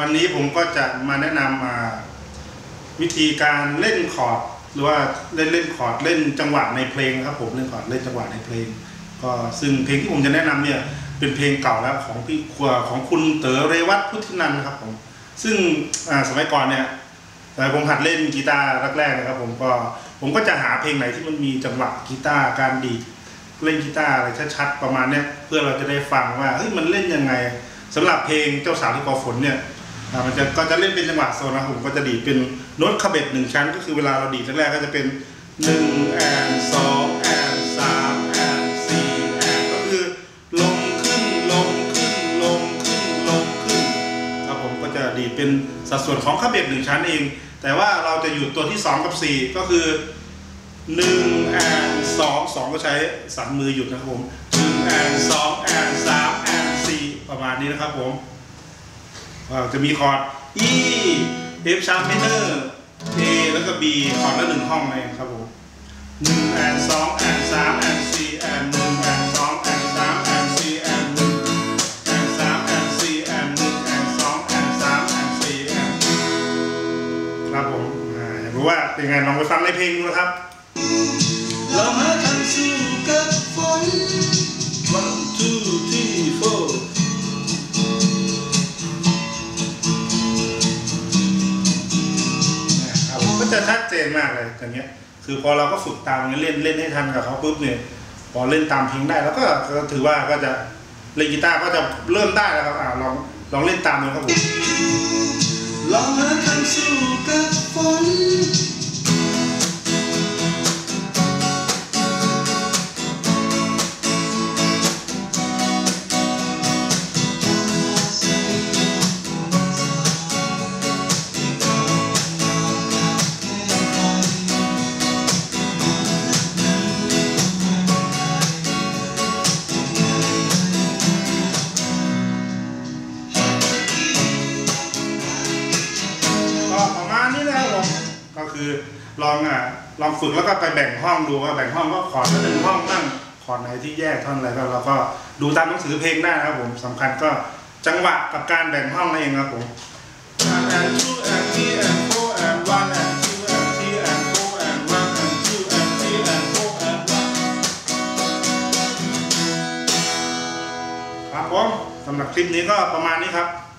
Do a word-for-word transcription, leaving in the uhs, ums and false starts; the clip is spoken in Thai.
วันนี้ผมก็จะมาแนะนำวิธีการเล่นคอร์ดหรือว่าเล่นเล่นคอร์ดเล่นจังหวะในเพลงครับผมเล่นคอร์ดเล่นจังหวะในเพลงก็ซึ่งเพลงที่ผมจะแนะนำเนี่ยเป็นเพลงเก่าแล้วของพี่ขวของคุณเต๋อเรวัตพุทธินันท์ครับผมซึ่งสมัยก่อนเนี่ยแต่ผมหัดเล่นกีตาร์แรกๆนะครับผมก็ผมก็จะหาเพลงไหนที่มันมีจังหวะกีตาร์การดีดเล่นกีตาร์อะไรชัดๆประมาณเนี้ยเพื่อเราจะได้ฟังว่าเฮ้ยมันเล่นยังไงสำหรับเพลงเจ้าสาวที่กอฝนเนี่ยมันจะก็จะเล่นเป็นจังหวะโซนนะผมก็จะดีดเป็นโน้ตคาเบตหนึ่งชั้นก็คือเวลาเราดีดแรกๆก็จะเป็นหนึ่งแอนสองแอนสามแอนสี่แอนก็คือลงขึ้นลงขึ้นลงขึ้นลงขึ้นครับผมก็จะดีดเป็นสัดส่วนของคาเบตหนึ่งชั้นเองแต่ว่าเราจะอยู่ตัวที่สองกับสี่ก็คือหนึ่งแอนสองสองก็ใช้สันมือหยุดนะครับผมหนึ่งแอนสองแอนสามแอนสี่ประมาณนี้นะครับผมจะมีคอร์ด E F sharp minor A แล้วก็ B คอร์ดละหนึ่งห้องเลยครับผมหนึ่งแอนสองแอนสามแอนสี่แอนหนึ่งแอนสองแอนสามแอนสี่แอนหนึ่งแอนสามแอนสี่แอนหนึ่งแอนสองแอนสามแอนสี่แอนครับผมอยากรู้ว่าเป็นไงลองไปฟังในเพลงดูนะครับเรามาทำสู้กับฝน one two three fourก็จะชัดเจนมากเลยอย่างเงี้ยคือพอเราก็ฝึกตามเล่นเล่นให้ทันกับเขาปุ๊บเนี่ยพอเล่นตามเพลงได้แล้วก็ถือว่าก็จะเล่นกีตาร์ก็จะเริ่มได้แล้วครับอ่าลองลองเล่นตามดูครับผมลองมาทำสู้กับฝนก็คือลองอ่ะลองฝึกแล้วก็ไปแบ่งห้องดูว่าแบ่งห้องก็คอร์ดละหนึ่งห้องนั่งคอร์ดไหนที่แยกท่อนอะไรก็เราก็ดูตามหนังสือเพลงได้นะครับผมสำคัญก็จังหวะกับการแบ่งห้องนั่นเองครับผมครับผมสำหรับคลิปนี้ก็ประมาณนี้ครับ